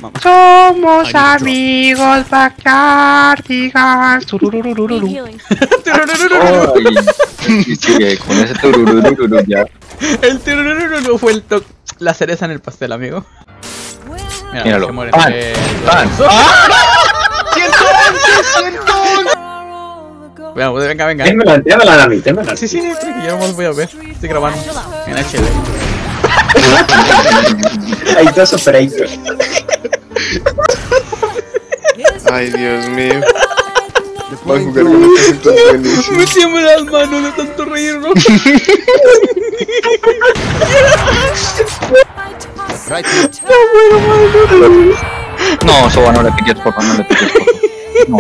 Somos amigos Backyardigans. Turururururu. Y sigue con ese turururururu ya. El tururururu fue la cereza en el pastel, amigo. Mira, Míralo. se muere. ¡Pan! ¡Pan! Venga, venga. Témela, Dani, témela. Sí, yo no más voy a ver. Estoy grabando en HD. Ahí está Operator. Ay, Dios mío. Va a jugar con estos efectos buenísimos. Me tiemblan las manos de tanto reírnos. No, Soba, no le piques, por favor, no le piques, por favor. No,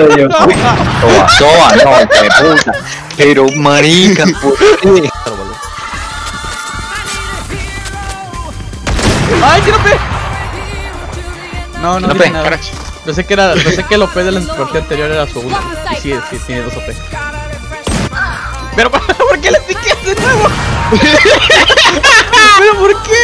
Soba, no, qué puta. Pero, marica, ¿por qué? ¡Ay, que no pe! No No tiene pe, nada. caracho. Yo sé que el OP de la partida anterior era su ulti. Y sí, tiene 2 OP. Pero, ¿por qué le piqué de nuevo? ¿Pero por qué?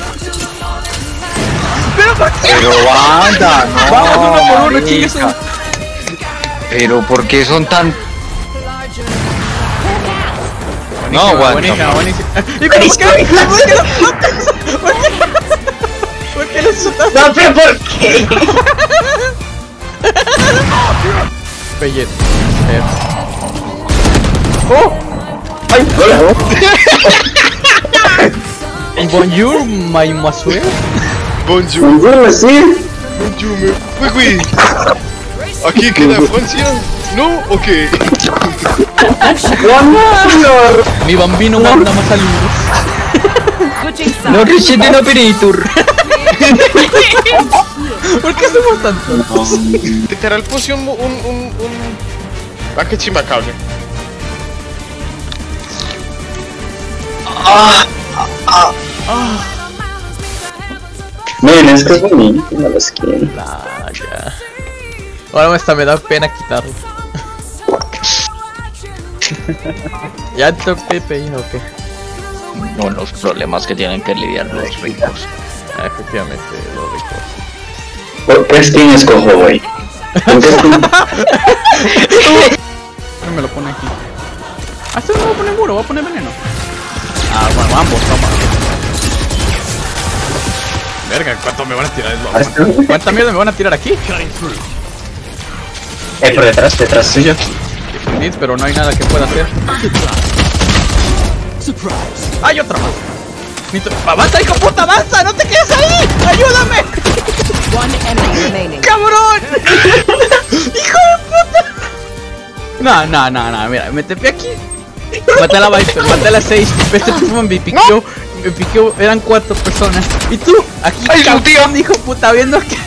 ¿Pero por qué? Pero anda, no, Vamos uno por uno, marica. chingue su- Pero, ¿por qué son tan...? No, Buenísima. aguanta. ¿Y por qué? ¿Por qué le soltaste? No, pero ¿por qué? Pellet. ¡Oh! ¡Ay, hola! Bonjour, my monsieur. Bonjour, Bonjour, sí. bonjour, me. Oui, oui. Aquí queda Francia. ¿No? Ok. ¡Bonjour! Mi bambino manda más saludos. No recibe un operator. ¿Por qué somos tantos? Literal puse un... Ah, qué chimba, cabrón. Miren, es que es bonito, no lo skin. Ya. Ahora hasta me da pena quitarlo. Ya toqué Peña, ¿o qué? No, los problemas que tienen que lidiar los ricos. Ah, efectivamente, lo rico. ¿Por qué skin escojo, güey? ¿Por qué skin? Me lo pone aquí. Ah, este no va a poner muro, va a poner veneno. Ah, bueno, ambos, toma. Verga, ¿cuánto me van a tirar? ¿Cuánta mierda me van a tirar aquí? Por detrás suyo. Defendid, pero no hay nada que pueda hacer. ¡Hay otra más! ¡Avanza, hijo puta, avanza! ¡No te quedes ahí! ¡Ayúdame! ¡Cabrón! ¡Hijo de puta! No, mira, me tepé aquí. Maté a la Viper, maté a la 6. Este tipo me piqueó. Me piqueó, eran 4 personas. Y tú, aquí, ¡Ay, su tío! hijo puta, viendo que.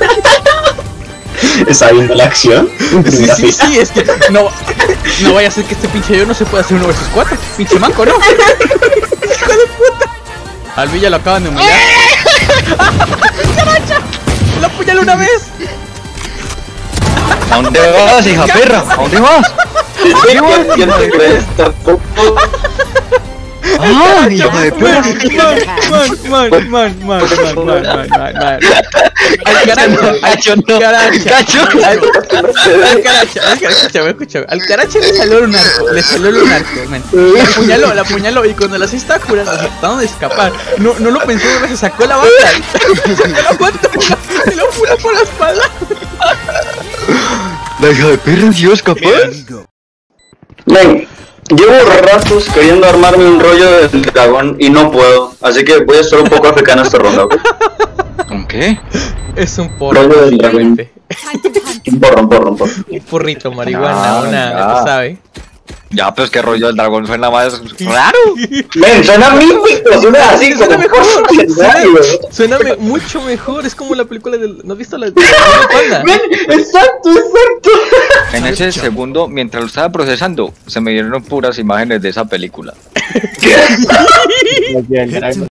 ¿Está viendo la acción? Sí, es que no vaya a ser que este pinche yo no se pueda hacer 1 vs 4. Pinche manco, ¿no? ¡Hijo de puta! Al Villa lo acaban de humillar. ¡Caracha! ¡Lo apuñalé una vez! ¿A dónde vas, hija perra? ¿A dónde vas? Yo no te crees tampoco. ¡Ah, hijo de perra! Man. Al caracha, escúchame. Al caracha le salió un arco, man. La apuñaló y cuando la 6 estaba curando, tratando de escapar, no lo pensó, se sacó la banda y lo puló por la espalda. La hija de perra, Dios, capaz. Ven, llevo ratos queriendo armarme un rollo del dragón y no puedo. Así que voy a estar un poco africano esta ronda, ¿ok? ¿Con qué? Es un porro. Rollo del dragón. Un porro. Un porrito, marihuana, Ya. tú sabes. Ya, pues que rollo del dragón suena más raro. Ven, suena mítico, suena así Suena como mejor, legendario. suena mucho mejor, es como la película del... ¿No has visto la panda? Ven, exacto. En ese segundo, mientras lo estaba procesando, se me dieron puras imágenes de esa película.